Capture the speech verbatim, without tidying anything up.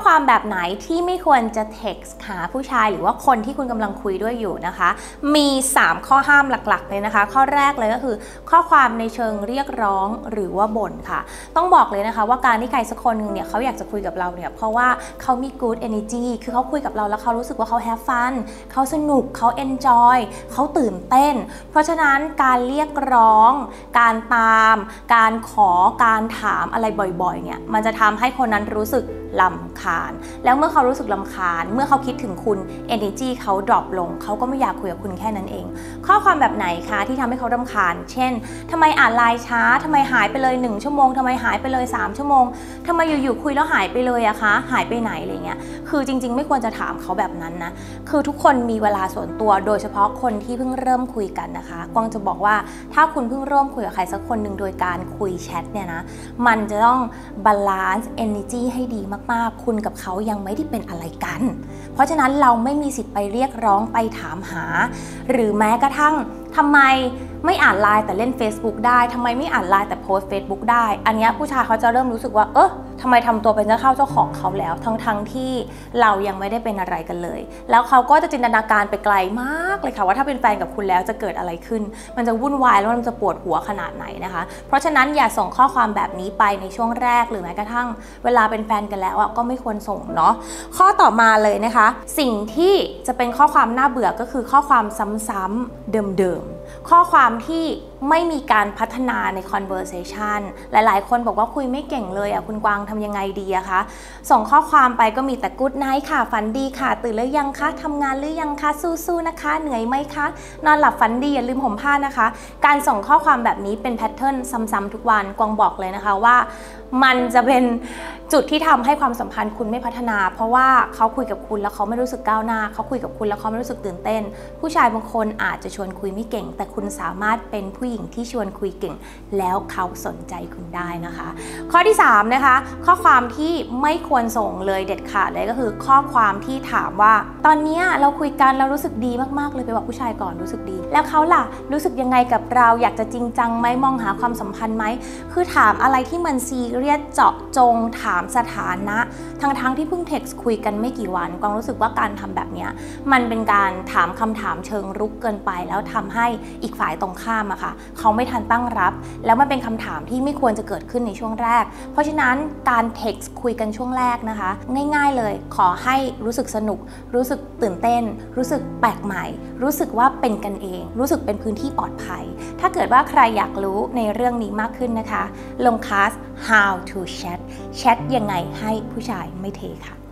ความแบบไหนที่ไม่ควรจะ text หาผู้ชายหรือว่าคนที่คุณกำลังคุยด้วยอยู่นะคะมีสามข้อห้ามหลักๆเลยนะคะข้อแรกเลยก็คือข้อความในเชิงเรียกร้องหรือว่าบ่นค่ะต้องบอกเลยนะคะว่าการที่ใครสักคนนึงเนี่ยเขาอยากจะคุยกับเราเนี่ยเพราะว่าเขามี good energy คือเขาคุยกับเราแล้วเขารู้สึกว่าเขา have fun เขาสนุกเขา enjoy เขาตื่นเต้นเพราะฉะนั้นการเรียกร้องการตามการขอการถามอะไรบ่อยๆเนี่ยมันจะทำให้คนนั้นรู้สึกรำคาญแล้วเมื่อเขารู้สึกรำคาญเมื่อเขาคิดถึงคุณ energy เขา drop ลงเขาก็ไม่อยากคุยกับคุณแค่นั้นเองข้อความแบบไหนคะที่ทำให้เขารำคาญเช่นทำไมอ่านไลน์ช้าทำไมหายไปเลยหนึ่งชั่วโมงทำไมหายไปเลยสามชั่วโมงทำไมอยู่ๆคุยแล้วหายไปเลยอะคะหายไปไหนอะไรเงี้ยคือจริงๆไม่ควรจะถามเขาแบบนั้นนะคือทุกคนมีเวลาส่วนตัวโดยเฉพาะคนที่เพิ่งเริ่มคุยกันนะคะกวางจะบอกว่าถ้าคุณเพิ่งเริ่มคุยกับใครสักคนหนึ่งโดยการคุยแชทเนี่ยนะมันจะต้องบาลานซ์ energy ให้ดีมากๆคุณกับเขายังไม่ได้เป็นอะไรกันเพราะฉะนั้นเราไม่มีสิทธิ์ไปเรียกร้องไปถามหาหรือแม้กระทั่งทำไมไม่อ่านไลน์แต่เล่น Facebook ได้ทำไมไม่อ่านไลน์แต่โพสต์ Facebook ได้อันนี้ผู้ชายเขาจะเริ่มรู้สึกว่าเออทำไมทำตัวเป็นเจ้าเข้าเจ้าของเขาแล้วทั้งๆ ท, ที่เรายังไม่ได้เป็นอะไรกันเลยแล้วเขาก็จะจินตนาการไปไกลมากเลยค่ะว่าถ้าเป็นแฟนกับคุณแล้วจะเกิดอะไรขึ้นมันจะวุ่นวายแล้วมันจะปวดหัวขนาดไหนนะคะเพราะฉะนั้นอย่าส่งข้อความแบบนี้ไปในช่วงแรกหรือแม้กระทั่งเวลาเป็นแฟนกันแล้วก็ไม่ควรส่งเนาะข้อต่อมาเลยนะคะสิ่งที่จะเป็นข้อความน่าเบื่อก็คือข้อความซ้ำๆเดิมๆข้อความที่ไม่มีการพัฒนาใน conversation หลายๆคนบอกว่าคุยไม่เก่งเลยอ่ะคุณกวางทำยังไงดีอะคะส่งข้อความไปก็มีแต่ good night ค่ะฝันดีค่ะตื่นหรือยังคะทำงานหรือยังคะสู้ๆนะคะเหนื่อยไหมคะนอนหลับฝันดีอย่าลืมห่มผ้านะคะการส่งข้อความแบบนี้เป็นแพทเทิร์นซ้ำๆทุกวันกวางบอกเลยนะคะว่ามันจะเป็นจุดที่ทำให้ความสัมพันธ์คุณไม่พัฒนาเพราะว่าเขาคุยกับคุณแล้วเขาไม่รู้สึกก้าวหน้าเขาคุยกับคุณแล้วเขาไม่รู้สึกตื่นเต้นผู้ชายบางคนอาจจะชวนคุยไม่เก่งแต่คุณสามารถเป็นผู้หญิงที่ชวนคุยเก่งแล้วเขาสนใจคุณได้นะคะข้อที่สามนะคะข้อความที่ไม่ควรส่งเลยเด็ดขาดเลยก็คือข้อความที่ถามว่าตอนนี้เราคุยกันเรารู้สึกดีมากๆเลยไปบอกผู้ชายก่อนรู้สึกดีแล้วเขาล่ะรู้สึกยังไงกับเราอยากจะจริงจังไหมมองหาความสัมพันธ์ไหมคือถามอะไรที่มันซีเรียสเจาะจงถามสถานะทั้งๆที่เพิ่งเท็กซ์คุยกันไม่กี่วันกวางรู้สึกว่าการทำแบบนี้มันเป็นการถามคำถามเชิงรุกเกินไปแล้วทำให้อีกฝ่ายตรงข้ามอะค่ะเขาไม่ทันตั้งรับแล้วมันเป็นคำถามที่ไม่ควรจะเกิดขึ้นในช่วงแรกเพราะฉะนั้นการเท็กซ์คุยกันช่วงแรกนะคะง่ายๆเลยขอให้รู้สึกสนุกรู้สึกตื่นเต้นรู้สึกแปลกใหม่รู้สึกว่าเป็นกันเองรู้สึกเป็นพื้นที่ปลอดภัยถ้าเกิดว่าใครอยากรู้ในเรื่องนี้มากขึ้นนะคะลงคลาส how to chat แชทยังไงให้ผู้ชายไม่เทค่ะ